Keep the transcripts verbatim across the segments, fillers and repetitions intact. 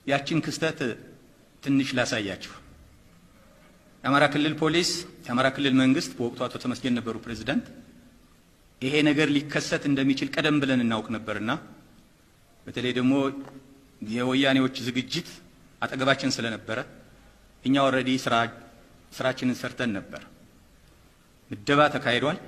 ያችን ክስተት ትንሽ ላሳያችሁ። የአማራ ክልል ፖሊስ የአማራ ክልል መንግስት በወቅቱ አቶ ተመስገን ነበሩ ፕሬዝዳንት ይሄ ነገር ሊከሰት እንደሚችል ቀደም ብለን እናውቅ ነበርና በተለይ ደግሞ የወያኔዎች ዝግጅት አጠገባችን ስለነበረ እኛ ኦሬዲ ስራ ስራችንን ሰርተን ነበር። ምደባ ተካሂዷል።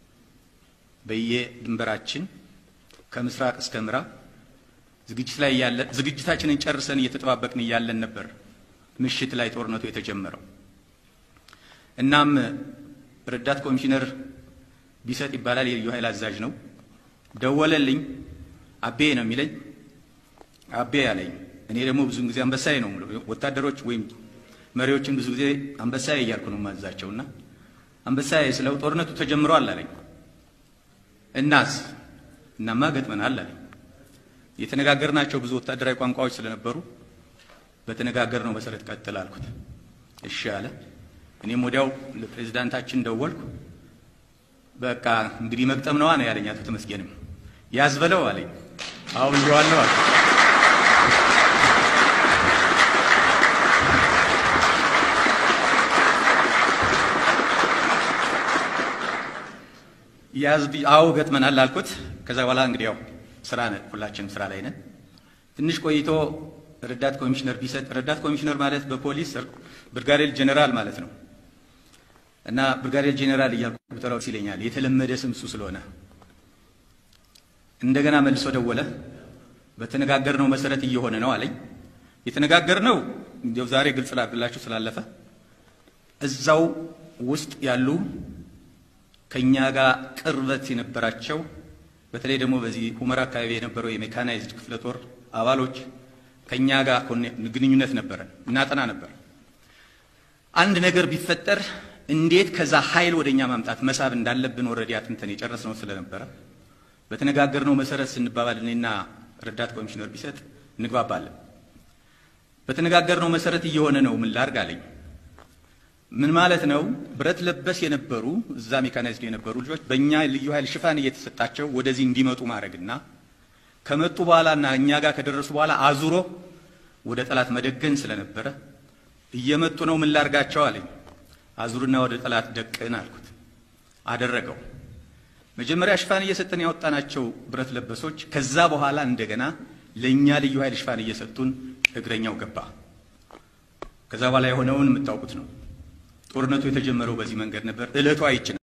በየድንበራችን ከምስራቅ እስከ ምዕራብ ዝግጅት ላይ ያለ ዝግጅታችንን ጨርሰን እየተጠባበቅን ያለን ነበር ምሽት ላይ ጦርነቱ የተጀመረው። እናም ረዳት ኮሚሽነር ቢሰጥ ይባላል የልዩ ኃይል አዛዥ ነው። ደወለልኝ። አቤ ነው የሚለኝ። አቤ ያለኝ እኔ ደግሞ ብዙ ጊዜ አንበሳዬ ነው ማለት ወታደሮች ወይም መሪዎችን ብዙ ጊዜ አንበሳዬ እያልኩ ነው ማዛቸውና አንበሳዬ ስለው ጦርነቱ ተጀምሯል አለኝ። እናስ እናማ ገጥመናል አለኝ። የተነጋገርናቸው ብዙ ወታደራዊ ቋንቋዎች ስለነበሩ በተነጋገርነው መሰረት ቀጥል አልኩት። እሺ አለ። እኔም ወዲያው ለፕሬዝዳንታችን ደወልኩ። በቃ እንግዲህ መቅጠም ነው አለ ያለኝ አቶ ተመስገንም ያዝበለው አለኝ። አው ይዋል ነው አለ። ያዝቢ አው ገጥመናል አልኩት። ከዛ በኋላ እንግዲህ ያው ስራ ነን ሁላችንም ስራ ላይ ነን። ትንሽ ቆይቶ ረዳት ኮሚሽነር ቢሰጥ ረዳት ኮሚሽነር ማለት በፖሊስ ብርጋዴር ጄኔራል ማለት ነው እና ብርጋዴር ጄኔራል እያልኩ ተራው ሲለኛል የተለመደ ስም እሱ ስለሆነ እንደገና መልሶ ደወለ። በተነጋገርነው መሰረት እየሆነ ነው አለኝ። የተነጋገርነው እንደው ዛሬ ግልጽ ላድርግላችሁ ስላለፈ እዛው ውስጥ ያሉ ከኛ ጋር ቅርበት የነበራቸው በተለይ ደግሞ በዚህ ሁመራ አካባቢ የነበረው የሜካናይዝድ ክፍለ ጦር አባሎች ከኛ ጋር ግንኙነት ነበረን እናጠና ነበር። አንድ ነገር ቢፈጠር እንዴት ከዛ ኃይል ወደኛ ማምጣት መሳብ እንዳለብን ኦሬዲ አጥንተን የጨረስነው ስለነበረ በተነጋገርነው መሰረት ስንባባል እኔና ረዳት ኮሚሽነር ቢሰጥ እንግባባለን። በተነጋገርነው መሰረት እየሆነ ነው ምን ላድርግ አለኝ። ምን ማለት ነው? ብረት ለበስ የነበሩ እዛ ሜካናይዝድ የነበሩ ልጆች በእኛ ልዩ ኃይል ሽፋን እየተሰጣቸው ወደዚህ እንዲመጡ ማድረግና ከመጡ በኋላና እኛ ጋር ከደረሱ በኋላ አዙሮ ወደ ጠላት መደገን ስለነበረ እየመጡ ነው ምን ላድርጋቸው አለኝ። አዙርና ወደ ጠላት ደቅን አልኩት። አደረገው። መጀመሪያ ሽፋን እየሰጠን ያወጣናቸው ብረት ለበሶች ከዛ በኋላ እንደገና ለኛ ልዩ ኃይል ሽፋን እየሰጡን እግረኛው ገባ። ከዛ በኋላ የሆነውን የምታውቁት ነው። ጦርነቱ የተጀመረው በዚህ መንገድ ነበር። እለቱ አይችልም